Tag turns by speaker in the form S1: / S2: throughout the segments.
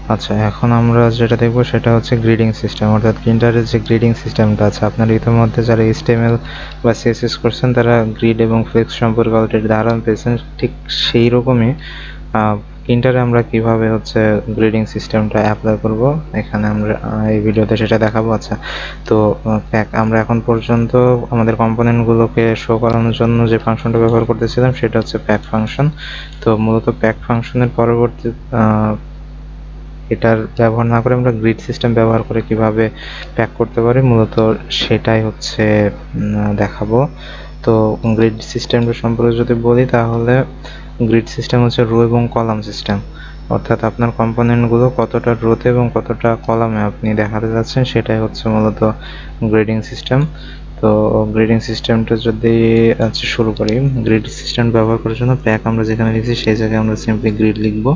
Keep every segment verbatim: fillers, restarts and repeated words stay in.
S1: আচ্ছা, এখন আমরা যেটা দেখব সেটা হচ্ছে গ্রিডিং সিস্টেম, অর্থাৎ প্রিন্টারের যে গ্রিডিং সিস্টেমটা আছে। আপনারা ইতিমধ্যে যারা এইচটিএমএল বা সিএসএস করছেন তারা গ্রিড এবং ফ্লেক্স সম্পর্কে অলরেডি ধারণা পেয়েছেন। ঠিক সেই রকমই প্রিন্টারে আমরা কিভাবে হচ্ছে গ্রিডিং সিস্টেমটা অ্যাপ্লাই করব এখানে আমরা এই ভিডিওতে সেটা দেখাবো। আচ্ছা, তো আমরা এখন পর্যন্ত আমাদের কম্পোনেন্টগুলোকে শো করানোর জন্য যে ফাংশনটা ব্যবহার করতেছিলাম সেটা হচ্ছে প্যাক ফাংশন। তো মূলত প্যাক ফাংশনের পরবর্তী এটার ব্যবহার না করে আমরা গ্রিড সিস্টেম ব্যবহার করে কিভাবে প্যাক করতে পারি মূলত সেটাই হচ্ছে দেখাবো। তো গ্রিড সিস্টেমটা সম্পর্কে যদি বলি তাহলে গ্রিড সিস্টেম হচ্ছে রো এবং কলাম সিস্টেম, অর্থাৎ আপনার কম্পোনেন্টগুলো কতটা রোতে এবং কতটা কলামে আপনি দেখাতে যাচ্ছেন সেটাই হচ্ছে মূলত গ্রিডিং সিস্টেম। তো গ্রিডিং সিস্টেমটা যদি আচ্ছা শুরু করি, গ্রিড সিস্টেম ব্যবহার করার জন্য প্যাক আমরা যেখানে লিখছি সেই জায়গায় আমরা সিম্পলি গ্রিড লিখব।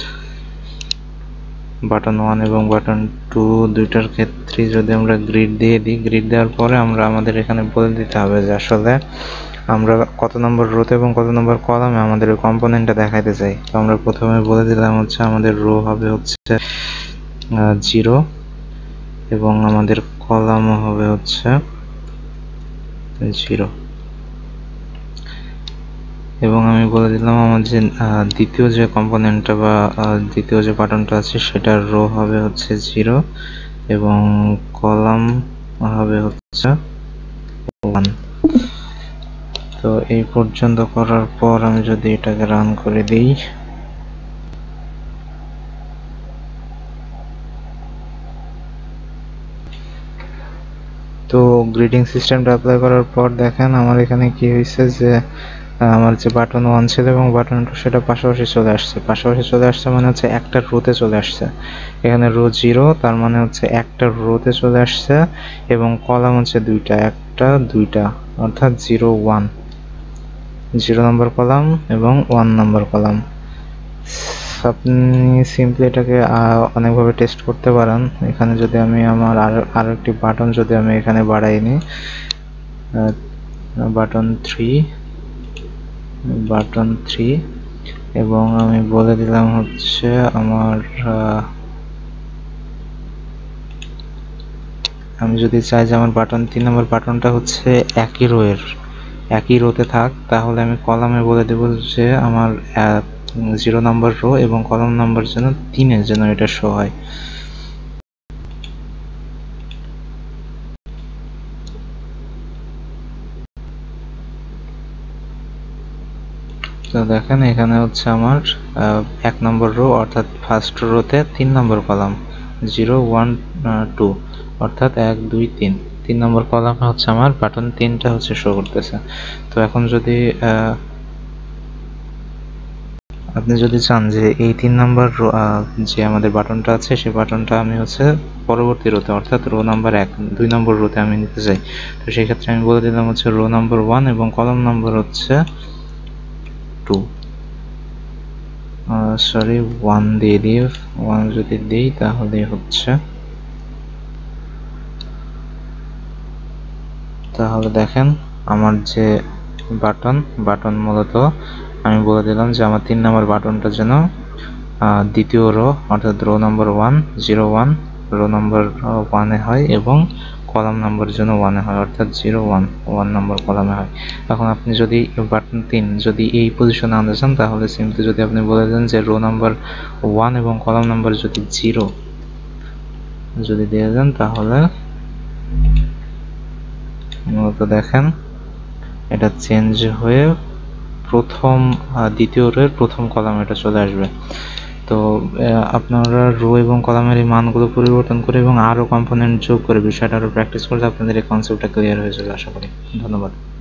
S1: বাটন ওয়ান এবং বাটন টু দুইটার ক্ষেত্রে যদি আমরা গ্রিড দিয়ে দিই, গ্রিড দেওয়ার পরে আমরা আমাদের এখানে বলে দিতে হবে যে আসলে আমরা কত নম্বর রোতে এবং কত নম্বর কলামে আমাদের ওই কম্পোনেন্টটা দেখাইতে চাই। তো আমরা প্রথমে বলে দিলাম হচ্ছে আমাদের রো হবে হচ্ছে জিরো এবং আমাদের কলামও হবে হচ্ছে জিরো, এবং আমি বলে দিলাম আমার যে দ্বিতীয় যে কম্পোনেন্টটা বা দ্বিতীয় যে বাটনটা আছে সেটার রো হবে হচ্ছে জিরো এবং কলাম হবে হচ্ছে ওয়ান। তো এই পর্যন্ত করার পর আমি যদি এটাকে রান করে দিই, তো গ্রিডিং সিস্টেমটা অ্যাপ্লাই করার পর দেখেন আমার এখানে কি হয়েছে যে আমার যে বাটন ওয়ান ছিল এবং বাটন টু সেটা পাশাপাশি চলে আসছে। পাশাপাশি চলে আসছে মানে হচ্ছে একটা রোতে চলে আসছে। এখানে রো জিরো তার মানে হচ্ছে একটা রোতে চলে আসছে এবং কলাম হচ্ছে দুইটা, একটা দুইটা, অর্থাৎ zero one, zero number column এবং ওয়ান নম্বর কলাম। আপনি সিম্পলি এটাকে অনেকভাবে টেস্ট করতে পারেন। এখানে যদি আমি আমার আর আরো একটি বাটন যদি আমি এখানে বাড়াই নিই, বাটন থ্রি, বাটন থ্রি, এবং আমি বলে দিলাম হচ্ছে আমার আমি যদি চাই যে আমার বাটন তিন নম্বর বাটনটা হচ্ছে একই রোয়ের একই রোতে থাক, তাহলে আমি কলামে বলে দেব যে আমার জিরো নম্বর রো এবং কলাম নাম্বার যেন তিনের যেন এটা শো হয়। তো দেখেন এখানে হচ্ছে আমার এক নম্বর রো অর্থাৎ ফার্স্ট রোতে তিন number column zero one two অর্থাৎ এক দুই তিন, তিন নম্বর কলামে হচ্ছে আমার বাটন তিনটা হচ্ছে শো করতেছে। তো এখন যদি আপনি যদি চান যে এই তিন নম্বর যে আমাদের বাটনটা আছে সেই বাটনটা আমি হচ্ছে পরবর্তী রোতে অর্থাৎ রো নাম্বার এক দুই নম্বর রোতে আমি নিতে চাই, তো সেই ক্ষেত্রে আমি বলে দিলাম হচ্ছে রো নাম্বার ওয়ান এবং কলাম নাম্বার হচ্ছে টু, সরি ওয়ান দিয়ে দিই, ওয়ান যদি দিই তাহলে হচ্ছে তাহলে দেখেন আমার যে বাটন বাটন মূলত আমি বলে দিলাম যে আমার তিন নম্বর বাটনটা যেন দ্বিতীয় রো অর্থাৎ row number one zero one row number ওয়ানে হয় এবং কলাম নাম্বার জন্য ওয়ানে হয় অর্থাৎ জিরো ওয়ান ওয়ান নম্বর কলামে হয়। এখন আপনি যদি বাটন তিন যদি এই পজিশনে আনতে চান তাহলে সিম্পলি যদি আপনি বলে দেন যে রো নাম্বার ওয়ান এবং কলাম নাম্বার যদি জিরো যদি দিয়ে দেন তাহলে মূলত দেখেন এটা চেঞ্জ হয়ে প্রথম দ্বিতীয় রোয়ের প্রথম কলামে এটা চলে আসবে। তো আপনারা রো এবং কলামের এই মানগুলো পরিবর্তন করে এবং আরও কম্পোনেন্ট যোগ করে বিষয়টা আরও প্র্যাকটিস করলে আপনাদের এই কনসেপ্টটা ক্লিয়ার হয়ে যাবে আশা করি। ধন্যবাদ।